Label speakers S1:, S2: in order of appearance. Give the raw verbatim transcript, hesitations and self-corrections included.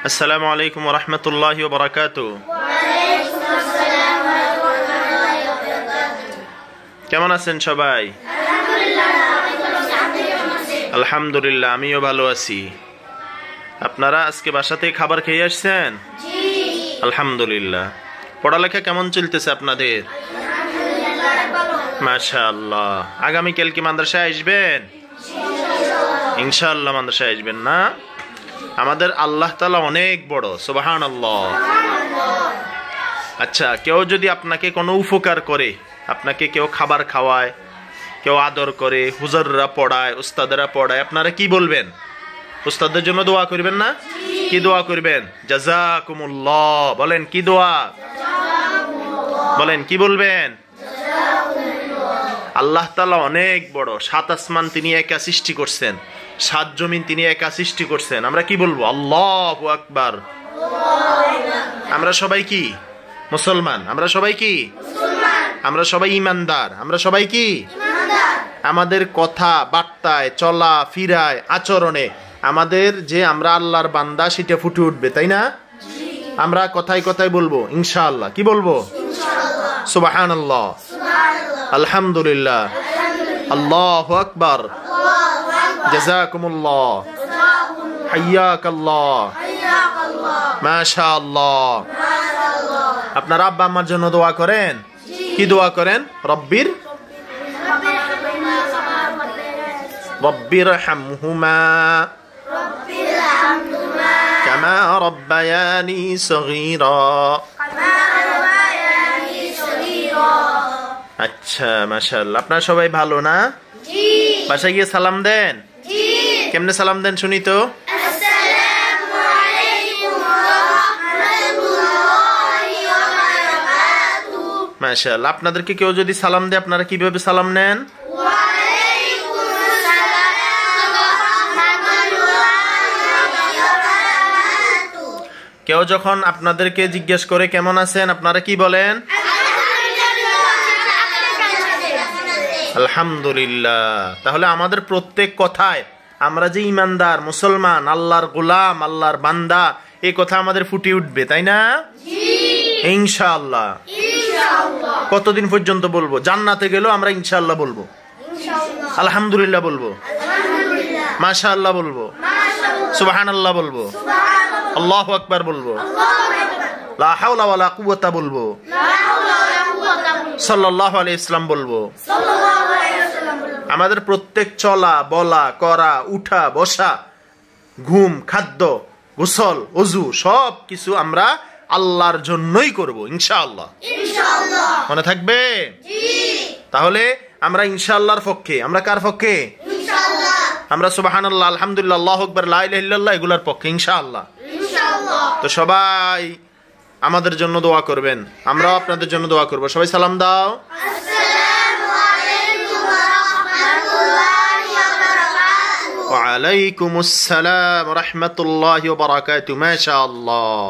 S1: আসসালামু আলাইকুম ওয়া রাহমাতুল্লাহি ওয়া বারাকাতুহু। কেমন আছেন সবাই? আলহামদুলিল্লাহ, আমিও ভালো আছি। আপনারা আজকে বাসাতে খাবার খেয়ে আসছেন? আলহামদুলিল্লাহ। পড়ালেখা কেমন চলতেছে আপনাদের? মাশাআল্লাহ। আগামীকাল কি মাদ্রাসায় আসবেন? ইনশাআল্লাহ মাদ্রাসায় আসবেন না? আমাদের আল্লাহ তাআলা অনেক বড়, সুবহানাল্লাহ। আচ্ছা, কেউ যদি আপনাকে কোনো উপকার করে, আপনাকে কেউ খাবার খাওয়ায়, কেউ আদর করে, হুজুররা পড়ায়, উস্তাদরা পড়ায়, আপনারা কি বলবেন? উস্তাদের জন্য দোয়া করবেন না? কি দোয়া করবেন? জাযাকুমুল্লাহ বলেন। কি দোয়া বলেন? কি বলবেন? আল্লাহ তাআলা অনেক বড়। সাত আসমান তিনি একা সৃষ্টি করছেন, সাত জমিন তিনি একা সৃষ্টি করছেন। আমরা কি বলবো? আল্লাহু আকবার। আমরা সবাই কি মুসলমান? আমরা সবাই কি? আমরা সবাই ইমানদার। আমরা সবাই কি? আমাদের কথা বার্তায়, চলা ফিরায়, আচরণে আমাদের যে আমরা আল্লাহর বান্দা সেটা ফুটে উঠবে, তাই না? আমরা কথায় কথায় বলবো ইনশাআল্লাহ। কি বলবো? সুবহানাল্লাহ, আলহামদুলিল্লাহ, আল্লাহু আকবার, জাযাকুমুল্লাহ, হাইয়াকাল্লাহ, মাশাআল্লাহ। আপনারা আব্বা আম্মার জন্য দোয়া করেন? কি দোয়া করেন? রব্বির রব্বির হামহুমা কামা রব্বায়ানি সগীরা। আচ্ছা, মাশাআল্লাহ। আপনারা সবাই ভালো না? বাসায় গিয়ে সালাম দেন? কেমনে সালাম দেন শুনি তো? মাশাআল্লাহ। আপনাদেরকে কেউ যদি সালাম দেয় আপনারা কিভাবে সালাম নেন? কেউ যখন আপনাদেরকে জিজ্ঞেস করে কেমন আছেন, আপনারা কি বলেন? আলহামদুলিল্লাহ। তাহলে আমাদের প্রত্যেক কথায় আমরা যে ইমানদার মুসলমান, আল্লাহর গোলাম, আল্লাহর বান্দা, এই কথা আমাদের ফুটে উঠবে, তাই না? ইনশাআল্লাহ। কতদিন পর্যন্ত বলবো? জান্নাতে গেলেও আমরা ইনশাআল্লাহ বলবো, আলহামদুলিল্লাহ বলবো, মাশাআল্লাহ বলবো, সুবহানাল্লাহ বলবো, আল্লাহু আকবার বলবো, লা হাওলা ওয়ালা কুওয়াতা বলবো, সাল্লাল্লাহু আলাইহি ওয়াসাল্লাম বলবো। আমাদের প্রত্যেক চলা বলা করা, উঠা বসা, ঘুম, খাদ্য, গোসল, ওযু সব কিছু আমরা আল্লাহর জন্যই করব ইনশাআল্লাহ। মনে থাকবে? তাহলে আমরা ইনশাআল্লাহর পক্ষে। আমরা কার পক্ষে? আমরা সুবহানাল্লাহ, আলহামদুলিল্লাহ, আল্লাহু আকবার, লা ইলাহা ইল্লাল্লাহ এগুলোর পক্ষে ইনশাআল্লাহ। তো সবাই আমাদের জন্য দোয়া করবেন, আমরাও আপনাদের জন্য দোয়া করব। সবাই সালাম দাও। ওয়া আলাইকুমুস সালাম ওয়া রাহমাতুল্লাহি ওয়া বারাকাতুহু। মাশাআল্লাহ।